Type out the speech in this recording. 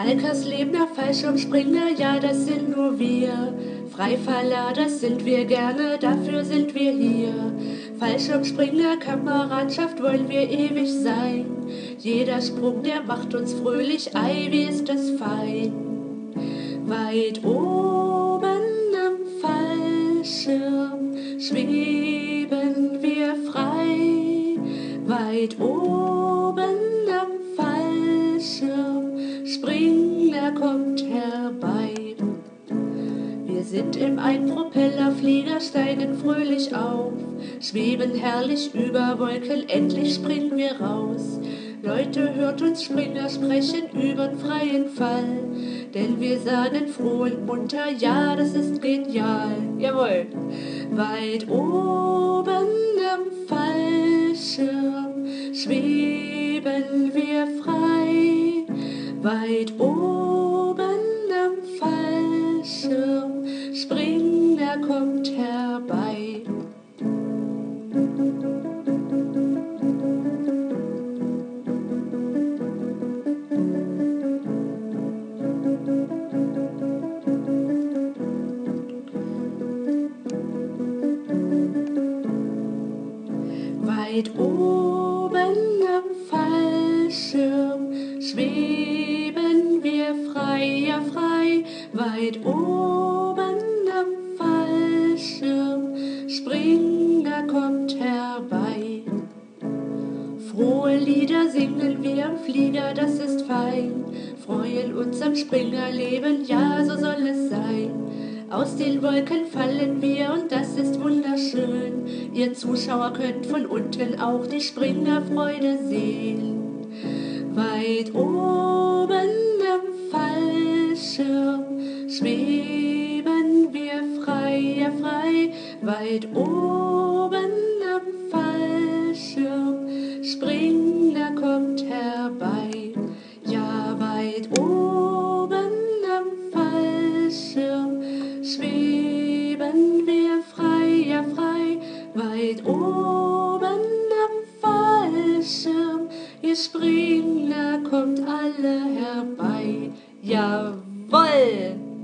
Alkerslebner, Fallschirmspringer, ja, das sind nur wir. Freifaller, das sind wir gerne, dafür sind wir hier. Fallschirmspringer, Kameradschaft wollen wir ewig sein. Jeder Sprung, der macht uns fröhlich, ei, wie ist das fein. Weit oben am Fallschirm schweben wir frei. Weit oben am Fallschirm, Springer kommt herbei. Wir sind im Einpropellerflieger, steigen fröhlich auf, schweben herrlich über Wolken, endlich springen wir raus. Leute, hört uns Springer sprechen übern freien Fall, denn wir sagen froh und munter, ja, das ist genial, jawohl. Weit oben am Fallschirm schweben wir frei, weit oben am Fallschirm, Springer kommt herbei. Weit oben am Fallschirm schweben wir frei, ja frei. Weit oben am Fallschirm, Springer kommt herbei. Frohe Lieder singen wir am Flieger, das ist fein. Freuen uns am Springerleben, ja, so soll es sein. Aus den Wolken fallen wir und das ist wunderschön. Ihr Zuschauer könnt von unten auch die Springerfreude sehen. Weit oben am Fallschirm schweben wir frei, ja frei. Weit oben am Fallschirm, Springer kommt herbei. Ja, weit oben am Fallschirm schweben wir frei, ja frei. Weit oben am Fallschirm, ihr Springer kommt alle herbei. Jawohl!